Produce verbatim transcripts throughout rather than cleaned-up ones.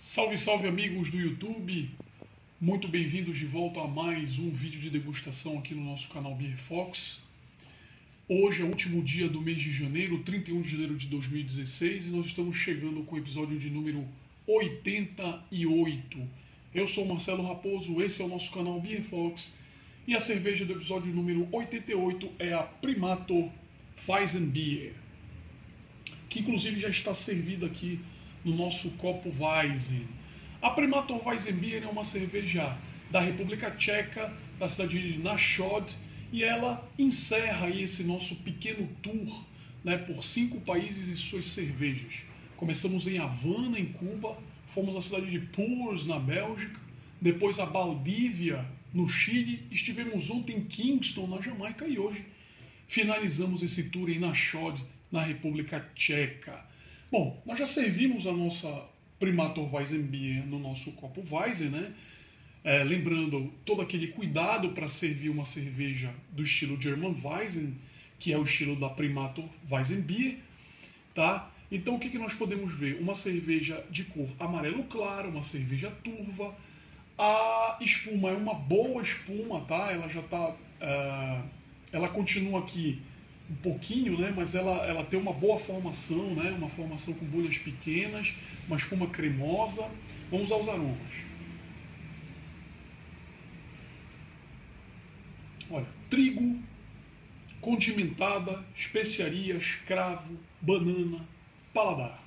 Salve, salve amigos do YouTube, muito bem-vindos de volta a mais um vídeo de degustação aqui no nosso canal Beer Fox. Hoje é o último dia do mês de janeiro, trinta e um de janeiro de dois mil e dezesseis, e nós estamos chegando com o episódio de número oitenta e oito. Eu sou Marcelo Raposo, esse é o nosso canal Beer Fox, e a cerveja do episódio número oitenta e oito é a Primator Weizenbier, que inclusive já está servida aqui no nosso copo Weizen. A Primator Weizenbier é uma cerveja da República Tcheca, da cidade de Nashod, e ela encerra aí esse nosso pequeno tour, né, por cinco países e suas cervejas. Começamos em Havana, em Cuba, fomos à cidade de Tours, na Bélgica, depois a Valdívia, no Chile, estivemos ontem em Kingston, na Jamaica, e hoje finalizamos esse tour em Nashod, na República Tcheca. Bom, nós já servimos a nossa Primator Weizenbier no nosso copo Weizen, né? É, lembrando todo aquele cuidado para servir uma cerveja do estilo German Weizen, que é o estilo da Primator Weizenbier, tá? Então o que, que nós podemos ver? Uma cerveja de cor amarelo claro, uma cerveja turva. A espuma é uma boa espuma, tá? Ela já tá, uh, ela continua aqui um pouquinho, né? Mas ela, ela tem uma boa formação, né? Uma formação com bolhas pequenas, uma espuma cremosa. Vamos aos aromas. Olha, trigo, condimentada, especiarias, cravo, banana, paladar.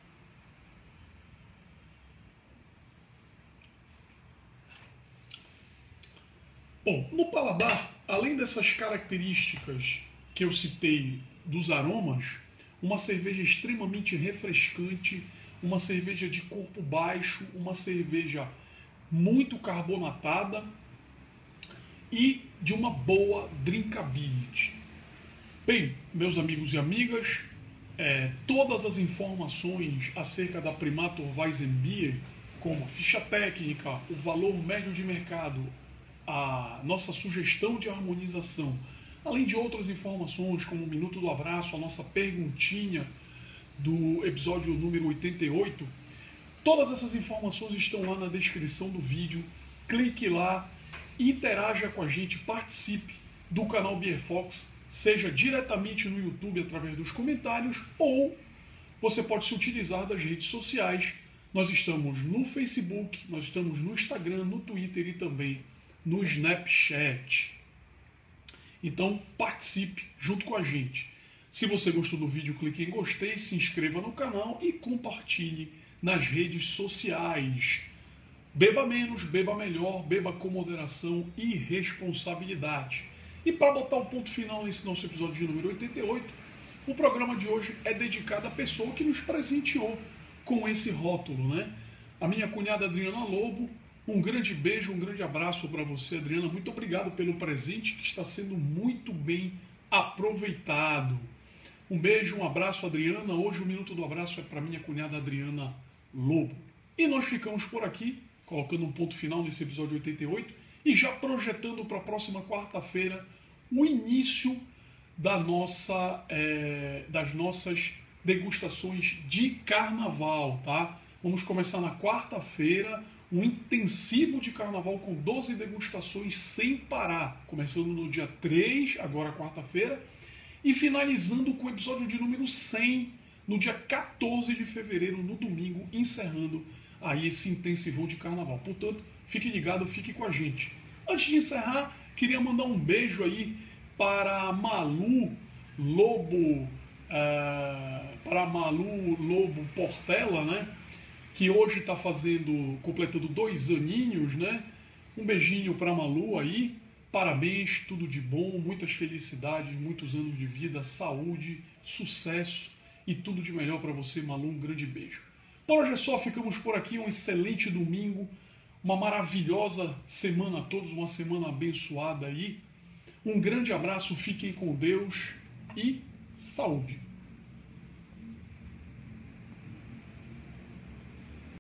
Bom, no paladar, além dessas características que eu citei dos aromas, uma cerveja extremamente refrescante, uma cerveja de corpo baixo, uma cerveja muito carbonatada e de uma boa drinkability. Bem, meus amigos e amigas, é, todas as informações acerca da Primator Weizenbier, como a ficha técnica, o valor médio de mercado, a nossa sugestão de harmonização, além de outras informações como o Minuto do Abraço, a nossa perguntinha do episódio número oitenta e oito, todas essas informações estão lá na descrição do vídeo. Clique lá, interaja com a gente, participe do canal Beer Fox, seja diretamente no YouTube através dos comentários, ou você pode se utilizar das redes sociais. Nós estamos no Facebook, nós estamos no Instagram, no Twitter e também no Snapchat. Então participe junto com a gente. Se você gostou do vídeo, clique em gostei, se inscreva no canal e compartilhe nas redes sociais. Beba menos, beba melhor, beba com moderação e responsabilidade. E para botar o ponto final nesse nosso episódio de número oitenta e oito, o programa de hoje é dedicado à pessoa que nos presenteou com esse rótulo, né? A minha cunhada Adriana Lobo. Um grande beijo, um grande abraço para você, Adriana. Muito obrigado pelo presente que está sendo muito bem aproveitado. Um beijo, um abraço, Adriana. Hoje o Minuto do Abraço é para minha cunhada Adriana Lobo. E nós ficamos por aqui, colocando um ponto final nesse episódio oitenta e oito e já projetando para a próxima quarta-feira o início da nossa, é, das nossas degustações de carnaval, tá? Vamos começar na quarta-feira, um intensivo de carnaval com doze degustações sem parar, começando no dia três, agora quarta-feira, e finalizando com o episódio de número cem, no dia quatorze de fevereiro, no domingo, encerrando aí esse intensivão de carnaval. Portanto, fique ligado, fique com a gente. Antes de encerrar, queria mandar um beijo aí para a Malu Lobo, uh, para a Malu Lobo Portela, né? Que hoje está fazendo, completando dois aninhos, né? Um beijinho para Malu aí, parabéns, tudo de bom, muitas felicidades, muitos anos de vida, saúde, sucesso e tudo de melhor para você, Malu, um grande beijo. Por hoje é só, ficamos por aqui, um excelente domingo, uma maravilhosa semana a todos, uma semana abençoada aí. Um grande abraço, fiquem com Deus e saúde.